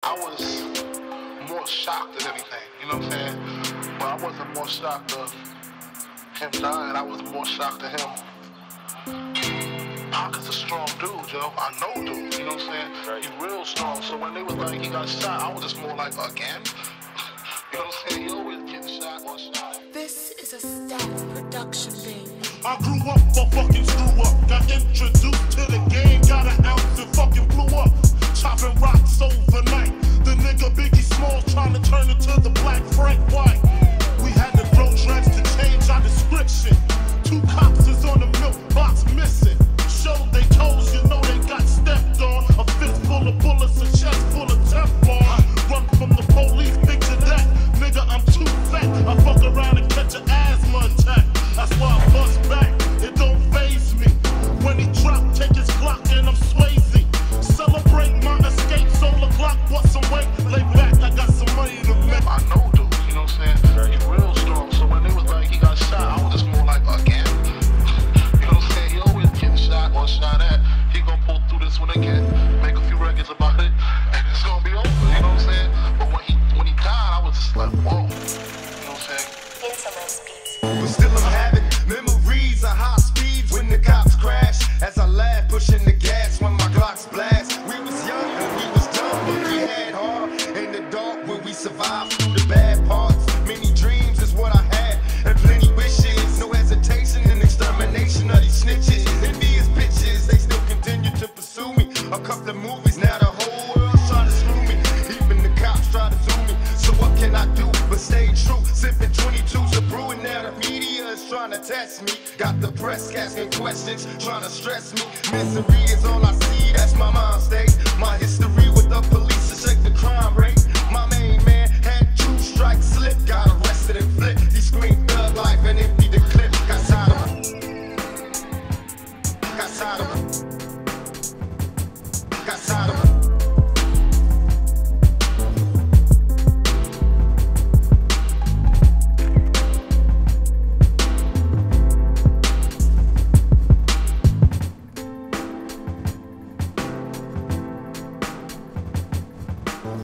I was more shocked than anything, you know what I'm saying? But I wasn't more shocked of him dying, I was more shocked of him. Pac is a strong dude, yo. I know dude, you know what I'm saying? Right. He's real strong, so when they was like, he got shot, I was just more like, again? You know what I'm saying? He always getting shot or shot. This is a Stack production, baby. I grew up a fucking screw up. Got introduced to the game, got an ounce and fucking blew up. Chopping rocks overnight. The nigga Biggie Smalls trying to turn into the Black Frank White. We had to grow dreads to change our description. 2 cops is on the milk box missing. Showed they toes, you know they got stepped on. A fist full of bullets, a chest full of Teflon. Run from the police, picture that. Nigga, I'm too fat. I fuck around and catch an asthma attack. That's why I bust back, it don't faze me. When he drop, take his Glock and I'm Swayze. Celebrate my escape, solar clock, bust some weight. Lay back, I got some money to make. I know dude, you know what I'm saying? He's real strong, so when they was like, he got shot, I was just more like, again? You know what I'm saying? He always getting shot or shot at. He gonna pull through this one again, make a few records about it, and it's gonna be over, you know what I'm saying? But when he died, I was just like, whoa. You know what I'm saying? Insolence beats. But still I'm having memories of high speeds when the cops crash. As I laugh, pushing the gas when my Glocks blast. We was young and we was dumb, but we had heart. In the dark when we survived through the bad parts. Many dreams is what I had, and plenty wishes. No hesitation in extermination of these snitches. Envious bitches, they still continue to pursue me. A couple of movies, now the whole world's trying to screw me. Even the cops try to sue me. So what can I do but stay true? Sipping 22s of brewing, now the media is trying to test me. Got the press asking questions, trying to stress me. Misery is all I see, that's my mind state. My history